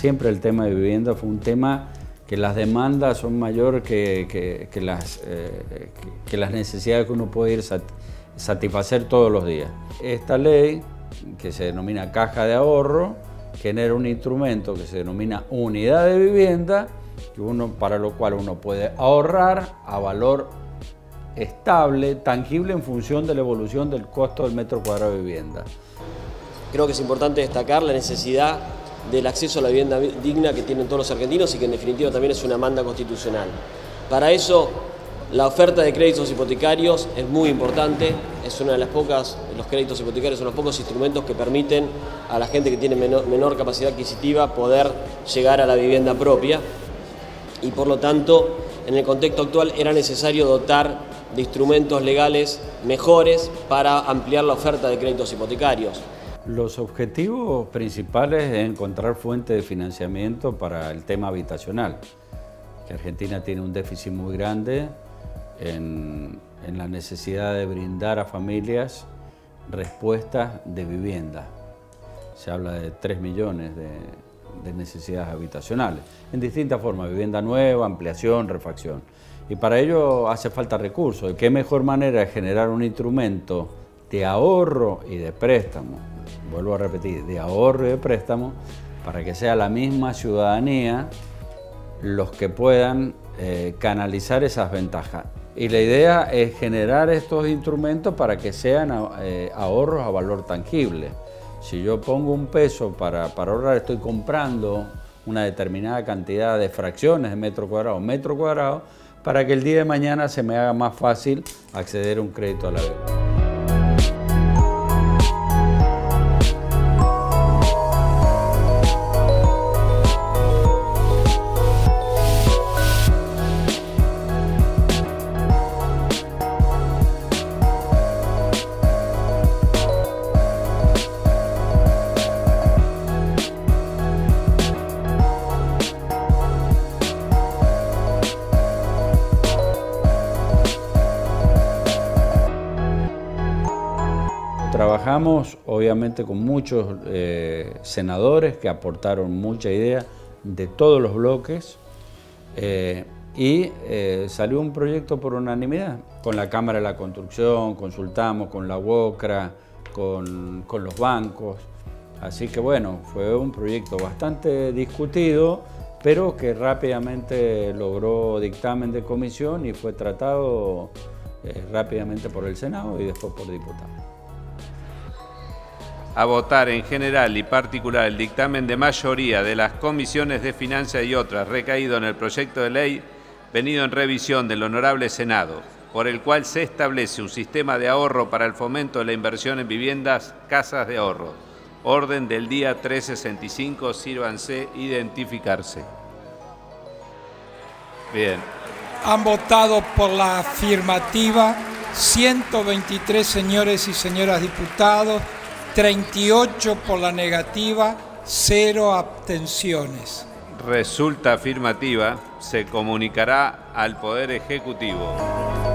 Siempre el tema de vivienda fue un tema que las demandas son mayores que las necesidades que uno puede ir satisfacer todos los días. Esta ley, que se denomina Caja de Ahorro, genera un instrumento que se denomina Unidad de Vivienda, para lo cual uno puede ahorrar a valor estable, tangible, en función de la evolución del costo del metro cuadrado de vivienda. Creo que es importante destacar la necesidad del acceso a la vivienda digna que tienen todos los argentinos y que en definitiva también es una demanda constitucional. Para eso, la oferta de créditos hipotecarios es muy importante, es una de las pocas, los créditos hipotecarios son los pocos instrumentos que permiten a la gente que tiene menor capacidad adquisitiva poder llegar a la vivienda propia y por lo tanto en el contexto actual era necesario dotar de instrumentos legales mejores para ampliar la oferta de créditos hipotecarios. Los objetivos principales es encontrar fuentes de financiamiento para el tema habitacional, que Argentina tiene un déficit muy grande en la necesidad de brindar a familias respuestas de vivienda. Se habla de 3 millones de necesidades habitacionales, en distintas formas, vivienda nueva, ampliación, refacción. Y para ello hace falta recursos. ¿Y qué mejor manera de generar un instrumento de ahorro y de préstamo? Vuelvo a repetir, de ahorro y de préstamo, para que sea la misma ciudadanía los que puedan canalizar esas ventajas. Y la idea es generar estos instrumentos para que sean ahorros a valor tangible. Si yo pongo un peso para ahorrar, estoy comprando una determinada cantidad de fracciones de metro cuadrado, para que el día de mañana se me haga más fácil acceder a un crédito a la deuda. Trabajamos obviamente con muchos senadores que aportaron mucha idea de todos los bloques y salió un proyecto por unanimidad. Con la Cámara de la Construcción, consultamos con la UOCRA, con los bancos. Así que bueno, fue un proyecto bastante discutido, pero que rápidamente logró dictamen de comisión y fue tratado rápidamente por el Senado y después por diputados. A votar en general y particular el dictamen de mayoría de las comisiones de Finanzas y otras recaído en el proyecto de ley venido en revisión del Honorable Senado, por el cual se establece un sistema de ahorro para el fomento de la inversión en viviendas, casas de ahorro. Orden del día 365, sírvanse identificarse. Bien. Han votado por la afirmativa 123 señores y señoras diputados, 38 por la negativa, 0 abstenciones. Resulta afirmativa, se comunicará al Poder Ejecutivo.